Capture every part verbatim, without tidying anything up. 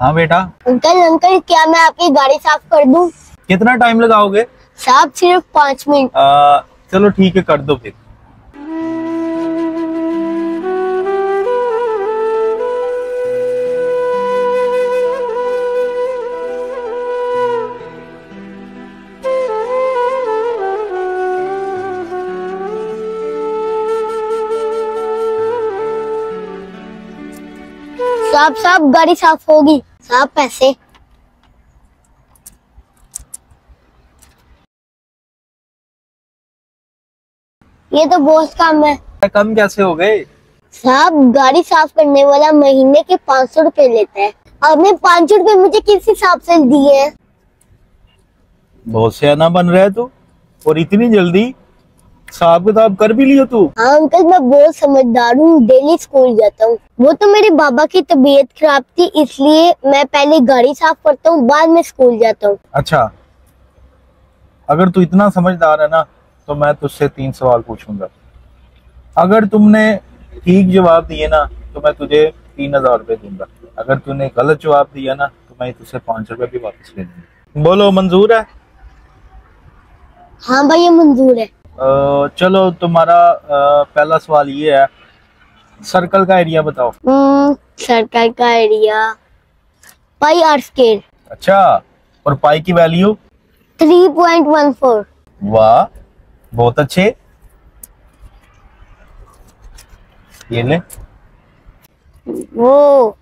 हाँ बेटा। Uncle uncle क्या मैं आपकी गाड़ी साफ कर दूं? कितना टाइम लगाओगे? साहब सिर्फ पाँच मिनट। आ, चलो ठीक है, कर दो फिर। साहब साहब गाड़ी साफ होगी। साहब पैसे। ये तो बहुत काम है। कम कैसे हो गए? साहब गाड़ी साफ करने वाला महीने के पाँच सौ रुपए लेता है। आपने पाँच सौ रुपए मुझे किस हिसाब से दिए हैं? बहुत सियाना बन रहा है तू, और इतनी जल्दी हिसाब किताब कर भी लियो तू। हाँ अंकल मैं बहुत समझदार हूँ, डेली स्कूल जाता हूँ। वो तो मेरे बाबा की तबीयत खराब थी, इसलिए मैं पहले गाड़ी साफ करता हूँ, बाद में स्कूल जाता हूँ। अच्छा, अगर तू इतना समझदार है ना तो मैं तुझसे तीन सवाल पूछूंगा। अगर तुमने ठीक जवाब दिए ना तो मैं तुझे तीन हजार रुपये दूंगा। अगर तूने गलत जवाब दिया ना तो मैं तुझसे पाँच रुपए भी वापस ले लूंगा। बोलो मंजूर है? हाँ भाई ये मंजूर है। आ, चलो तुम्हारा आ, पहला सवाल ये है, सर्कल का एरिया बताओ। सर्कल का एरिया पाई आर स्क्वायर। अच्छा, और पाई की value? Three point one four. वाह, बहुत अच्छे। ये ले। वो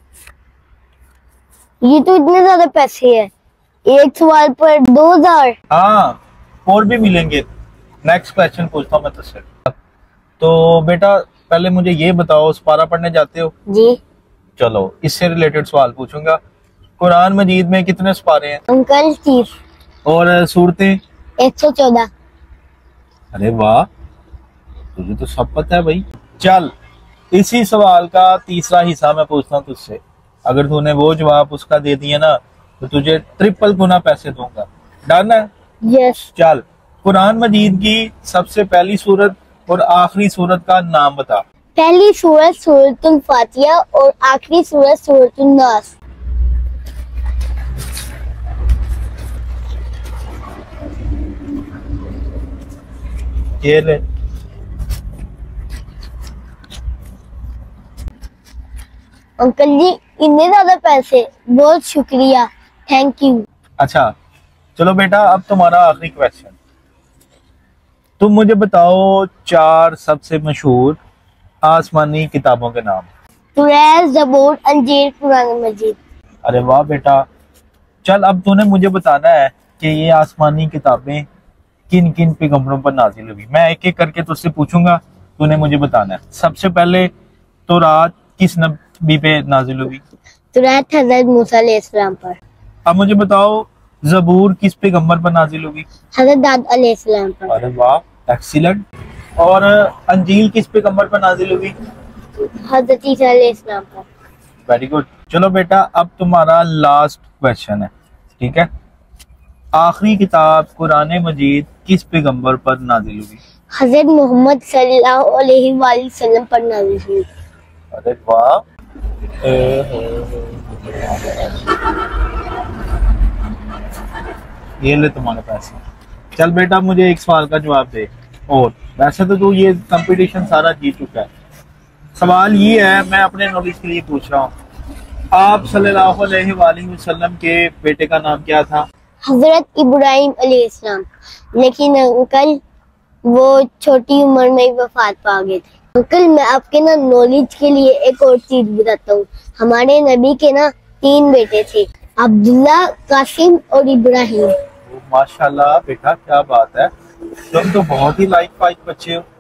ये तो इतने ज्यादा पैसे है, एक सवाल पर दो हजार। हाँ, और भी मिलेंगे। नेक्स्ट क्वेश्चन पूछता हूँ मैं तुझसे। तो बेटा पहले मुझे ये बताओ, पारा पढ़ने जाते हो? जी। चलो इससे रिलेटेड सवाल पूछूंगा। कुरान मजीद में कितने पारे हैं? अंकल तीस। और सूरतें? एक सौ चौदह। अरे वाह, तुझे तो सब पता है भाई। चल इसी सवाल का तीसरा हिस्सा मैं पूछता हूँ तुझसे। अगर तूने वो जवाब उसका दे दिया ना तो तुझे ट्रिपल गुना पैसे दूंगा। डन है? यस। चल, कुरान मजीद की सबसे पहली सूरत और आखिरी सूरत का नाम बता। पहली सूरत सूरतुल फातिहा और आखिरी सूरत सूरतुल नास। ये ले। अंकल जी इतने ज्यादा पैसे, बहुत शुक्रिया, थैंक यू। अच्छा चलो बेटा, अब तुम्हारा आखिरी क्वेश्चन। तुम मुझे बताओ चार सबसे मशहूर आसमानी किताबों के नाम। कुरान, ज़बूर, अंजीर, कुरान मजीद। अरे वाह बेटा। चल अब तूने मुझे बताना है कि ये आसमानी किताबें किन किन पैगंबरों पर नाजिल हुई। मैं एक एक करके तुझसे पूछूंगा, तूने मुझे बताना है। सबसे पहले तौरात किस नबी पे नाजिल हुई? तौरात हज़रत मूसा अलैहिस्सलाम पर। अब मुझे बताओ ज़बूर किस पैगंबर पर नाजिल होगी? हज़रत दाऊद अलैहिस्सलाम पर। अरे वाह, एक्सीलेंट। और अंजील किस पैगंबर पर नाजिल हुई? हज़रत ईसा अलैहिस्सलाम पर। Very good. चलो बेटा अब तुम्हारा लास्ट क्वेश्चन है, ठीक है। आखिरी किताब कुरान मजीद किस पैगंबर पर नाजिल हुई? हज़रत मोहम्मद सल्लल्लाहु अलैहि वसल्लम पर नाजिल हुई। अरे वाह। ये ले तुम्हारे पैसे। चल बेटा मुझे एक सवाल का जवाब दे। और वैसे तो तू ये कंपटीशन सारा जीत चुका है। सवाल ये है, मैं अपने नॉलेज के लिए पूछ रहा हूँ, आप सल्लल्लाहु अलैहि वसल्लम के बेटे का नाम क्या था? हज़रत इब्राहिम अलैहिस्सलाम। लेकिन अंकल वो छोटी उम्र में ही वफात पा गए थे। अंकल मैं आपके ना नॉलेज के लिए एक और चीज बताता हूँ। हमारे नबी के ना तीन बेटे थे, अब्दुल्ला, कासिम और इब्राहिम। माशाल्लाह बेटा, क्या बात है, तुम तो बहुत ही लाइक फाइक बच्चे हो।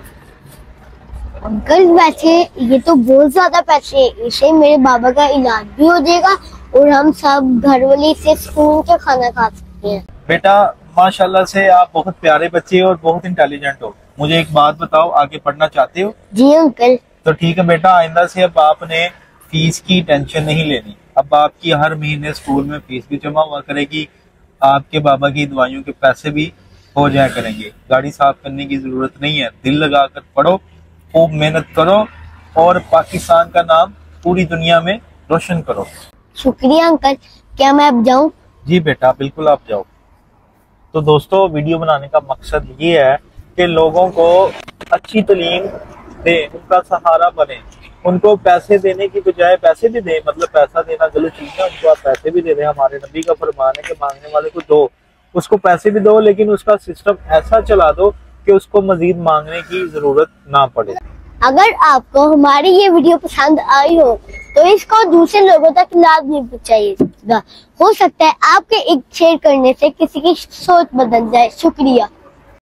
अंकल वैसे ये तो बहुत ज्यादा पैसे हैं, इससे मेरे बाबा का इलाज भी हो जाएगा और हम सब घर वाले से सुकून के खाना खा सकते हैं। बेटा माशाल्लाह से आप बहुत प्यारे बच्चे हो और बहुत इंटेलिजेंट हो। मुझे एक बात बताओ, आगे पढ़ना चाहते हो? जी अंकल। तो ठीक है बेटा, आइंदा से अब आपने फीस की टेंशन नहीं लेनी। अब आपकी हर महीने स्कूल में फीस भी जमा हुआ करेगी, आपके बाबा की दवाइयों के पैसे भी हो जाया करेंगे। गाड़ी साफ करने की जरूरत नहीं है। दिल लगाकर पढ़ो, खूब मेहनत करो और पाकिस्तान का नाम पूरी दुनिया में रोशन करो। शुक्रिया अंकल, क्या मैं अब जाऊं? जी बेटा, बिल्कुल आप जाओ। तो दोस्तों, वीडियो बनाने का मकसद ये है कि लोगों को अच्छी तालीम दें, उनका सहारा बने, उनको पैसे देने की बजाय पैसे भी दें, मतलब पैसा देना गलत चीज है, उनको आप पैसे भी दे दें। हमारे नबी का फरमान है कि मांगने वाले को दो, उसको पैसे भी दो, लेकिन उसका सिस्टम ऐसा चला दो कि उसको मजीद मांगने की जरूरत ना पड़े। अगर आपको हमारी ये वीडियो पसंद आई हो तो इसको दूसरे लोगों तक लाजमी पहुंचाइएगा। हो सकता है आपके एक शेयर करने से किसी की सोच बदल जाए। शुक्रिया।